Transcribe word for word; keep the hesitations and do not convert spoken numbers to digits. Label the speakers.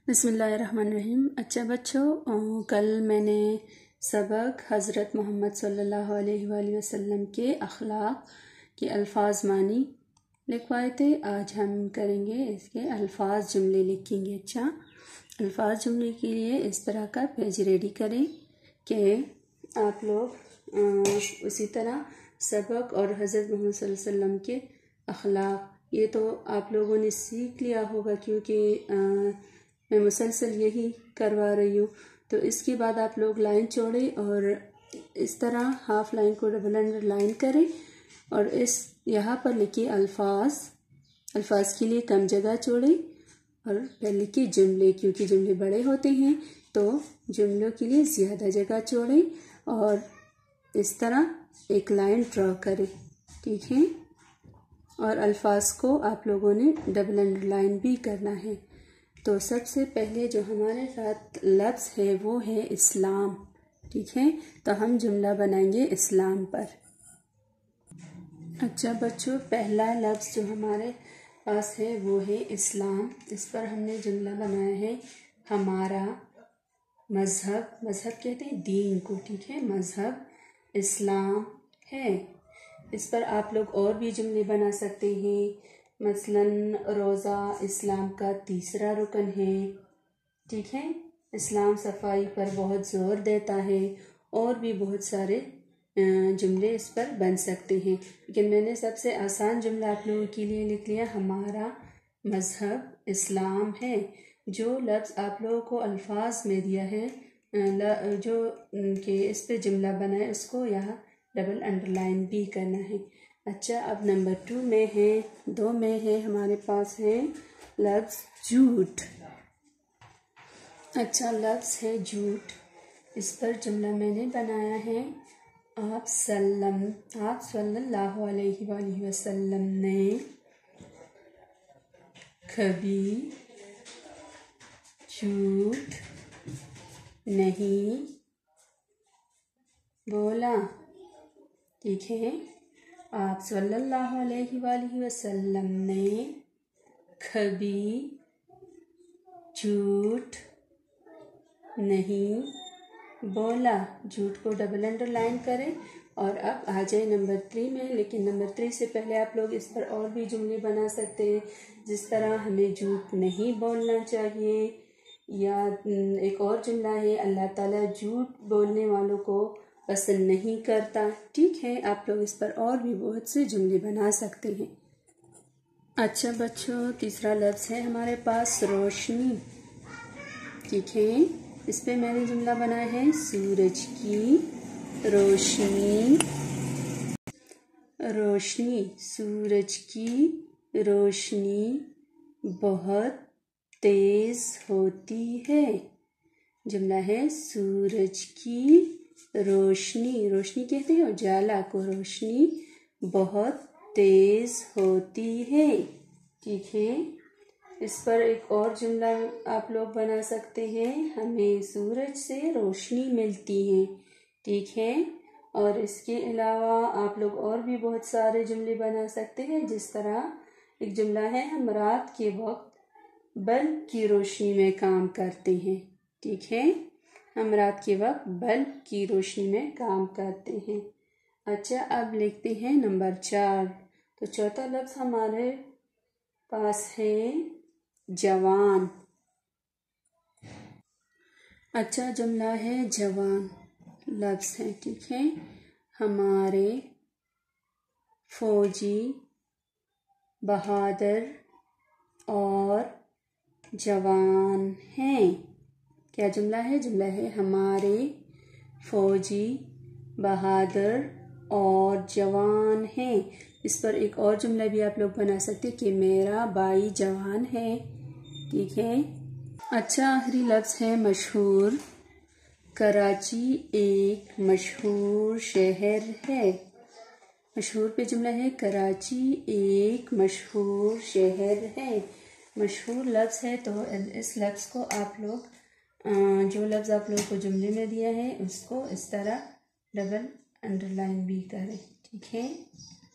Speaker 1: बिस्मिल्लाहिर्रहमानिर्रहीम। अच्छा बच्चों, कल मैंने सबक हज़रत मोहम्मद सल्लल्लाहु अलैहि वसल्लम के अखलाक के अल्फाज मानी लिखवाए थे। आज हम करेंगे इसके अल्फाज जुमले लिखेंगे। अच्छा, अल्फाज जुमले के लिए इस तरह का पेज रेडी करें कि आप लोग उसी तरह सबक और हज़रत मोहम्मद सल्लल्लाहु अलैहि वसल्लम के अखलाक ये तो आप लोगों ने सीख लिया होगा, क्योंकि मैं मुसलसल यही करवा रही हूँ। तो इसके बाद आप लोग लाइन छोड़ें और इस तरह हाफ लाइन को डबल अंडरलाइन करें और इस यहाँ पर लिखिए अल्फाज। अल्फाज के लिए कम जगह छोड़ें और फिर लिखिए जुमले, क्योंकि जुमले बड़े होते हैं तो जुमलों के लिए ज़्यादा जगह छोड़ें और इस तरह एक लाइन ड्रॉ करें, ठीक है। और अल्फाज को आप लोगों ने डबल अंडरलाइन भी करना है। तो सबसे पहले जो हमारे साथ लफ्ज़ है वो है इस्लाम, ठीक है। तो हम जुमला बनाएंगे इस्लाम पर। अच्छा बच्चों, पहला लफ्ज़ जो हमारे पास है वो है इस्लाम। इस पर हमने जुमला बनाया है हमारा मज़हब। मज़हब कहते हैं दीन को, ठीक है। मज़हब इस्लाम है। इस पर आप लोग और भी जुमले बना सकते हैं, मसलन रोज़ा इस्लाम का तीसरा रुकन है, ठीक है। इस्लाम सफाई पर बहुत ज़ोर देता है। और भी बहुत सारे जुमले इस पर बन सकते हैं, लेकिन मैंने सबसे आसान जुमला आप लोगों के लिए लिख लिया, हमारा मज़हब इस्लाम है। जो लफ्ज़ आप लोगों को अल्फाज में दिया है, जो कि इस पे जुमला बना है, उसको यहाँ डबल अंडरलाइन भी करना है। अच्छा, अब नंबर टू में है, दो में है हमारे पास है लफ्ज़ झूठ। अच्छा, लफ्ज़ है झूठ। इस पर जुमला मैंने बनाया है, आप सल्लम आप सल्लल्लाहु अलैहि वसल्लम ने कभी झूठ नहीं बोला, ठीक है। आप सल्लल्लाहु अलैहि वसल्लम ने कभी झूठ नहीं बोला। झूठ को डबल अंडरलाइन करें और अब आ जाए नंबर थ्री में। लेकिन नंबर थ्री से पहले आप लोग इस पर और भी जुमले बना सकते हैं, जिस तरह हमें झूठ नहीं बोलना चाहिए, या एक और जुमला है अल्लाह ताला झूठ बोलने वालों को पसंद नहीं करता, ठीक है। आप लोग इस पर और भी बहुत से जुमले बना सकते हैं। अच्छा बच्चों, तीसरा लफ्ज़ है हमारे पास रोशनी, ठीक है। इस पे मैंने जुमला बनाया है सूरज की रोशनी। रोशनी सूरज की रोशनी बहुत तेज होती है। जुमला है सूरज की रोशनी, रोशनी कहते हैं उजाला को, रोशनी बहुत तेज होती है, ठीक है। इस पर एक और जुमला आप लोग बना सकते हैं, हमें सूरज से रोशनी मिलती है, ठीक है। और इसके अलावा आप लोग और भी बहुत सारे जुमले बना सकते हैं, जिस तरह एक जुमला है, हम रात के वक्त बल्ब की रोशनी में काम करते हैं, ठीक है। हम रात के वक्त बल्ब की रोशनी में काम करते हैं। अच्छा, अब लिखते हैं नंबर चार। तो चौथा लफ्ज़ हमारे पास है जवान। अच्छा, जुमला है जवान लफ्ज़ है, ठीक है। हमारे फौजी बहादुर और जवान हैं। क्या जुमला है? जुमला है हमारे फौजी बहादुर और जवान हैं। इस पर एक और जुमला भी आप लोग बना सकते हैं कि मेरा भाई जवान है, ठीक है। अच्छा, आखिरी लफ्ज़ है मशहूर। कराची एक मशहूर शहर है। मशहूर पे जुमला है, कराची एक मशहूर शहर है। मशहूर लफ्ज़ है तो इस लफ्ज़ को आप लोग, जो लफ्ज़ आप लोगों को जुमले में दिया है उसको इस तरह डबल अंडरलाइन भी करें, ठीक है।